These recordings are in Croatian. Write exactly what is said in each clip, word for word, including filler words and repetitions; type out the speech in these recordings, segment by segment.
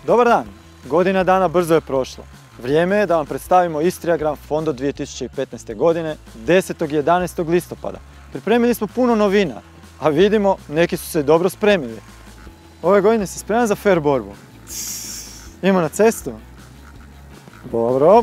Dobar dan, godina dana brzo je prošla. Vrijeme je da vam predstavimo Istria Grand Fondo dvije tisuće petnaeste. godine, desetog i jedanaestog listopada. Pripremili smo puno novina, a vidimo, neki su se dobro spremili. Ove godine si spreman za fair borbu? Idemo na cestu? Dobro.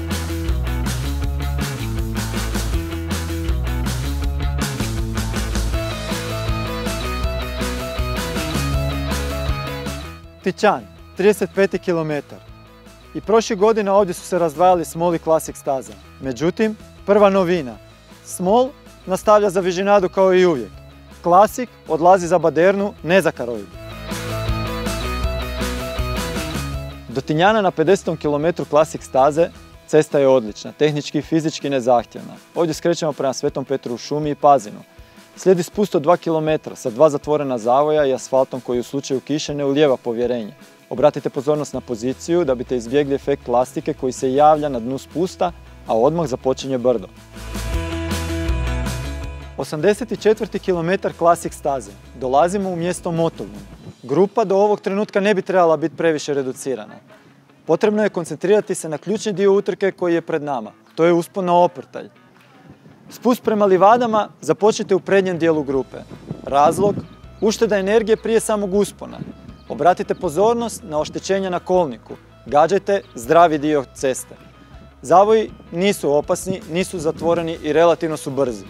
Tićan, trideset peti kilometar. I prošlih godina ovdje su se razdvajali Smol i Classic staza. Međutim, prva novina. Smol nastavlja za Vižinadu kao i uvijek. Classic odlazi za Badernu, ne za Karoidu. Do Tinjana na pedesetom kilometru Classic staze cesta je odlična, tehnički i fizički nezahtjevna. Ovdje skrećemo prema Svetom Petru u šumi i Pazinu. Slijedi spust od dva kilometra sa dva zatvorena zavoja i asfaltom koji u slučaju kiše ne ulijeva povjerenje. Obratite pozornost na poziciju da biste izbjegli efekt lastike koji se javlja na dnu spusta, a odmah započinje brdo. osamdeset četvrti kilometar Classic staze. Dolazimo u mjesto Motovun. Grupa do ovog trenutka ne bi trebala biti previše reducirana. Potrebno je koncentrirati se na ključni dio utrke koji je pred nama. To je uspon na Oprtalj. Spust prema livadama započnite u prednjem dijelu grupe. Razlog? Ušteda energije prije samog uspona. Obratite pozornost na oštećenja na kolniku. Gađajte zdravi dio ceste. Zavoji nisu opasni, nisu zatvoreni i relativno su brzi.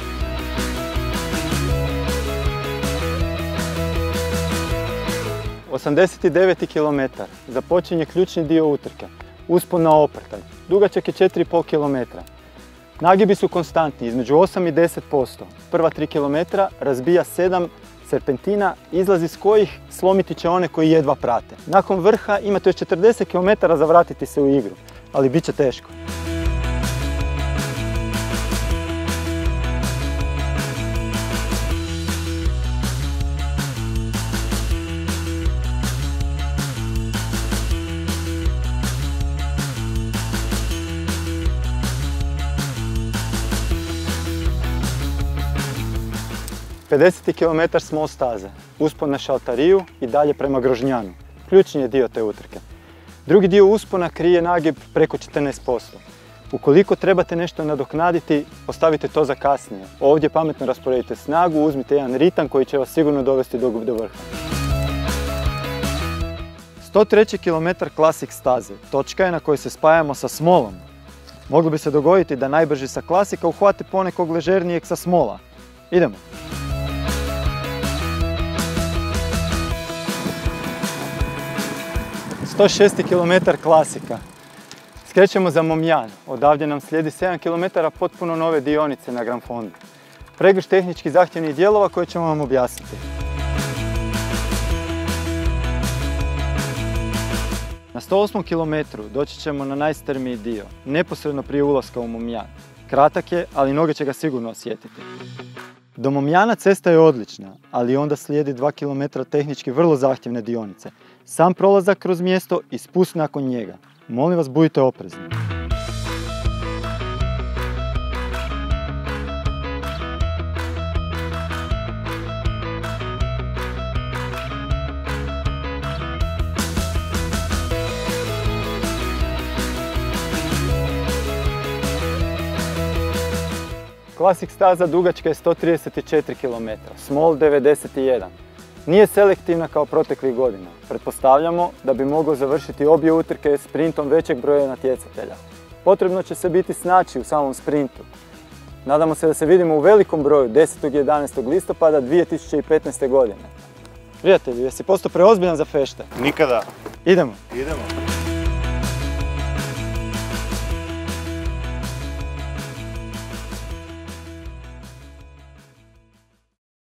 osamdeset deveti kilometar. Započinje ključni dio utrke. Uspon na Oprtalj. Dugačak je četiri i pol kilometra. Nagibi su konstantni, između osam i deset posto. Prva tri kilometra razbija sedam serpentina, izlazi s kojih slomiti će one koji jedva prate. Nakon vrha imate još četrdeset kilometara za vratiti se u igru, ali bit će teško. pedeseti kilometar Smol staze, uspon na Šaltariju i dalje prema Grožnjanu. Ključni je dio te utrke. Drugi dio uspona krije nagib preko četrnaest posto. Ukoliko trebate nešto nadoknaditi, ostavite to za kasnije. Ovdje pametno rasporedite snagu, uzmite jedan ritam koji će vas sigurno dovesti do vrha. sto treći kilometar Classic staze. Točka je na kojoj se spajamo sa Smolom. Moglo bi se dogoditi da najbrži sa Classica uhvati ponekog ležernijeg sa Smola. Idemo! sto šesti kilometar Classica. Skrećemo za Momjan. Odavdje nam slijedi sedam kilometara potpuno nove dionice na Grand Fondu. Pregršt tehnički zahtjevnih dijelova koje ćemo vam objasniti. Na sto osmom kilometru doći ćemo na najstrmiji dio, neposredno prije ulaska u Momjan. Kratak je, ali noge će ga sigurno osjetiti. Do Momjana cesta je odlična, ali onda slijedi dva kilometra tehnički vrlo zahtjevne dionice. Sam prolazak kroz mjesto i spust nakon njega. Molim vas, budite oprezni. Classic staza dugačka je sto trideset četiri kilometra, Smol devedeset jedan. Nije selektivna kao proteklih godina. Pretpostavljamo da bi moglo završiti obje utrke sprintom većeg broja natjecatelja. Potrebno će se biti snaći u samom sprintu. Nadamo se da se vidimo u velikom broju desetog i jedanaestog listopada dvije tisuće petnaeste. godine. Prijatelji, jesi postao preozbiljan za fešte? Nikada. Idemo. Idemo.